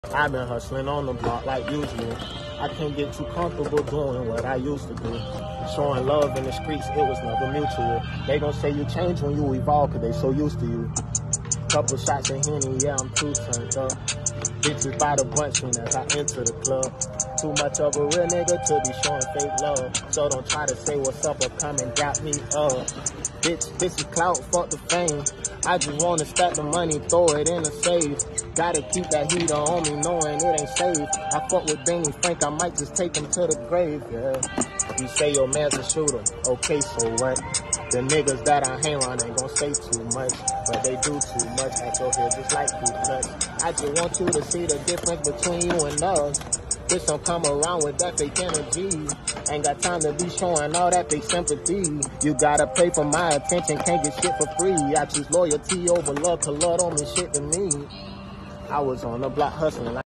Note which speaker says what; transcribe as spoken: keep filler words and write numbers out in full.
Speaker 1: I've been hustling on the block like usual. I can't get too comfortable doing what I used to do. Showing love in the streets, it was never mutual. They gon' say you change when you evolve, cause they so used to you. Couple shots of Henny, yeah, I'm too turned up. Bitches by the bunch soon as I enter the club. Too much of a real nigga to be showing fake love. So don't try to say what's up or come and got me up. Bitch, this is clout, fuck the fame. I just wanna stack the money, throw it in the safe. Gotta keep that heater on me, knowing it ain't safe. I fuck with Danny Frank, I might just take him to the grave, yeah. You say your man's a shooter, okay, so what? The niggas that I hang around ain't gon' say too much, but they do too much. At your head just like you touch. I just want you to see the difference between you and us. Bitch don't come around with that fake energy. Ain't got time to be showing all that fake sympathy. You gotta pay for my attention, can't get shit for free. I choose loyalty over love, cause love don't mean shit to me. I was on the block hustling like